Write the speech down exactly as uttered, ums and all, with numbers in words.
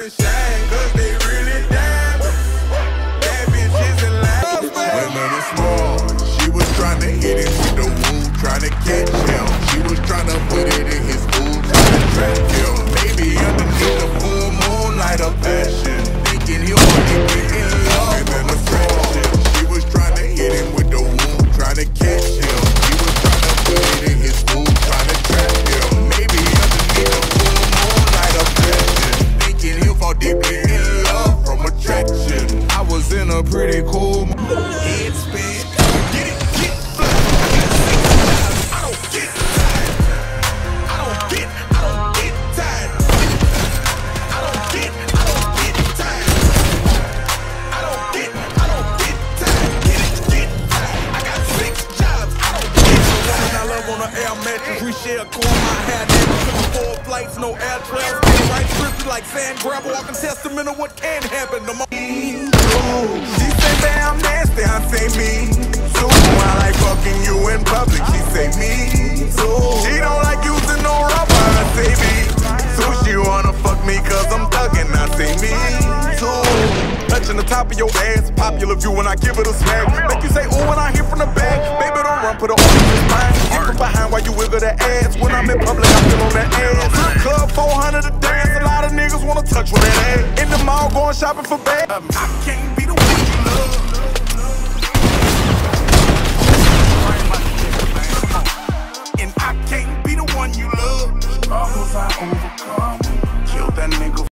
and shine, cause they really diamonds. Bad bitches and lies. Women are small. She was trying to hit it with the woo, trying to catch him. She was trying to put it in his food, trying to trap him. Maybe underneath the full moonlight of passion, thinking he'll only be in love. Women are fraction. She was trying to hit him with the woo, trying to catch him. She was trying to put it in his food, trying to trap him. Maybe underneath the full moonlight of passion, thinking he'll fall deeply in love from attraction. I was in a pretty cool mood. Head spin. Get it, get fly. I don't get tired. I don't get, I don't get tired. I don't get, I don't get tired. I don't get, I don't get tired. Get it, get tired. I got six jobs. I don't get tired. I love on the air mattress. We share a core. My hat took four flights, no air trails. Right trippy like sand grab, walking testament of what can happen to my. She say damn nasty, I say me too. I like fucking you in public, she say me too. She don't like using no rubber, I say me too. She wanna fuck me cause I'm thuggin', I say me too. Touching the top of your ass, popular view when I give it a smack. Make you say ooh when I hear from the back. Baby don't run, put her on your spine. Get from behind while you wiggle that ass. When I'm in public, I feel on that ass. To the club, four hundred a dance. A lot of niggas wanna touch with that ass. In the mall, going shopping for bags. I can't be the one you love.